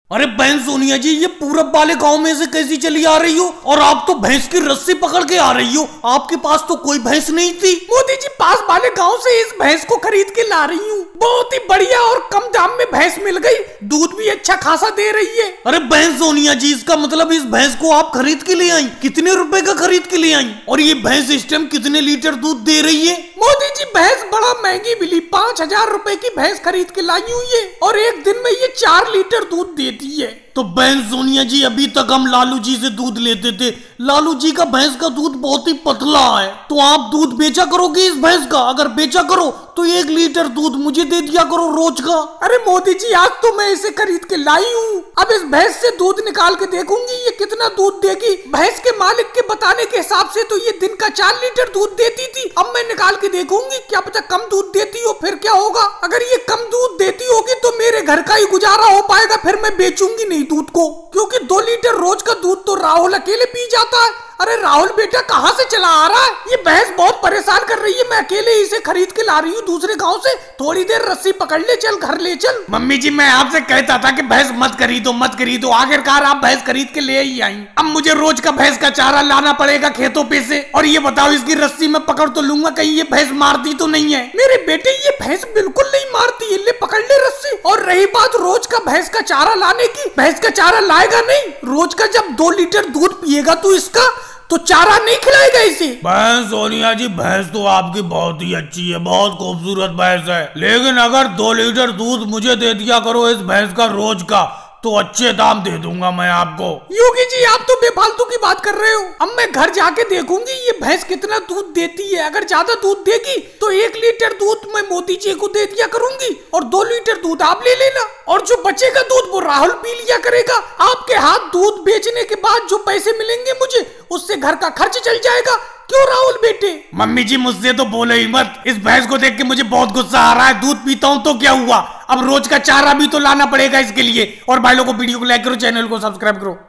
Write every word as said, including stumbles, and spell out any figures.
अरे बहन सोनिया जी, ये पूरब वाले गांव में से कैसी चली आ रही हो? और आप तो भैंस की रस्सी पकड़ के आ रही हो। आपके पास तो कोई भैंस नहीं थी। मोदी जी, पास वाले गांव से इस भैंस को खरीद के ला रही हूँ। बहुत ही बढ़िया और कम दाम में भैंस मिल गई। दूध भी अच्छा खासा दे रही है। अरे बहन सोनिया जी, इसका मतलब इस भैंस को आप खरीद के ले आई? कितने रुपए का खरीद के ले आई? और ये भैंस इस टाइम कितने लीटर दूध दे रही है? मोदी जी, भैंस बड़ा महंगी मिली। पाँच हजार रूपए की भैंस खरीद के लाई हूँ ये, और एक दिन में ये चार लीटर दूध देती है। तो बहन सोनिया जी, अभी तक हम लालू जी से दूध लेते थे। लालू जी का भैंस का दूध बहुत ही पतला है। तो आप दूध बेचा करोगे इस भैंस का? अगर बेचा करो तो एक लीटर दूध मुझे दे दिया करो रोज का। अरे मोदी जी, आज तो मैं इसे खरीद के लाई हूँ। अब इस भैंस से दूध निकाल के देखूंगी ये कितना दूध देगी। भैंस के मालिक के बताने के हिसाब से तो ये दिन का चार लीटर दूध देती थी। अब मैं निकाल के देखूंगी, क्या पता कम दूध देती हो, फिर क्या होगा। अगर ये कम दूध देती होगी तो मेरे घर का ही गुजारा हो पाएगा। फिर मैं बेचूंगी नहीं दूध को, क्योंकि दो लीटर रोज का दूध तो राहुल अकेले पी जाता है। अरे राहुल बेटा, कहाँ से चला आ रहा है? ये भैंस बहुत परेशान कर रही है। मैं अकेले इसे खरीद के ला रही हूँ दूसरे गांव से। थोड़ी देर रस्सी पकड़ ले, चल घर ले चल। मम्मी जी, मैं आपसे कहता था कि भैंस मत खरीदो मत खरीदो, आखिरकार आप भैंस खरीद के ले ही आई। अब मुझे रोज का भैंस का चारा लाना पड़ेगा खेतों पे से। और ये बताओ, इसकी रस्सी में पकड़ तो लूंगा, कहीं ये भैंस मारती तो नहीं है? मेरे बेटे, ये भैंस बिल्कुल नहीं मारती है। ले पकड़ ले रस्सी। और रही बात रोज का भैंस का चारा लाने की, भैंस का चारा लाएगा नहीं। रोज का जब दो लीटर दूध पिएगा तो इसका तो चारा नहीं खिलाएगा इसे। बहन सोनिया जी, भैंस तो आपकी बहुत ही अच्छी है, बहुत खूबसूरत भैंस है। लेकिन अगर दो लीटर दूध मुझे दे दिया करो इस भैंस का रोज का, तो अच्छे दाम दे दूंगा मैं आपको। योगी जी, आप तो बेफालतू की बात कर रहे हो। अब मैं घर जाके देखूंगी ये भैंस कितना दूध देती है। अगर ज्यादा दूध देगी तो एक लीटर दूध मैं मोदी जी को दे दिया करूंगी, और दो लीटर दूध आप ले लेना। और जो बचेगा दूध वो राहुल पी लिया करेगा। आपके हाथ दूध बेचने के बाद जो पैसे मिलेंगे मुझे, उससे घर का खर्च चल जाएगा। क्यों राहुल बेटे? मम्मी जी, मुझसे तो बोले ही मत। इस भैंस को देख के मुझे बहुत गुस्सा आ रहा है। दूध पीता हूँ तो क्या हुआ, अब रोज का चारा भी तो लाना पड़ेगा इसके लिए। और भाई लोगों को वीडियो को लाइक करो, चैनल को सब्सक्राइब करो।